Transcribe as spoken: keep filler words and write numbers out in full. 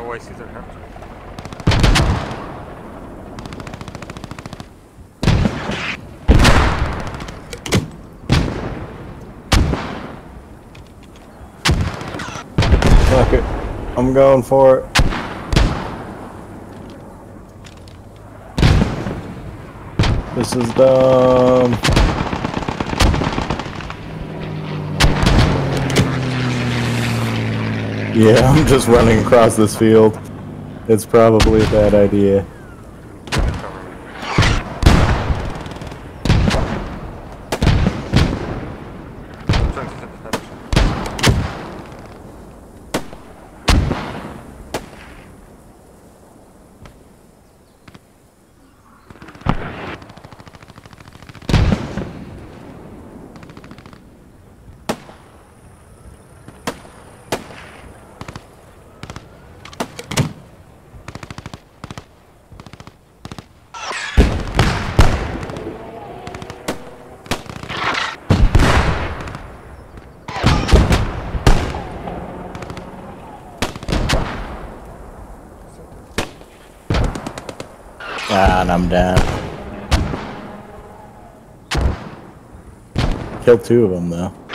Oh, I see their head. Fuck it. I'm going for it. This is dumb. Yeah, I'm just running across this field. It's probably a bad idea. Ah, and I'm down. Killed two of them though.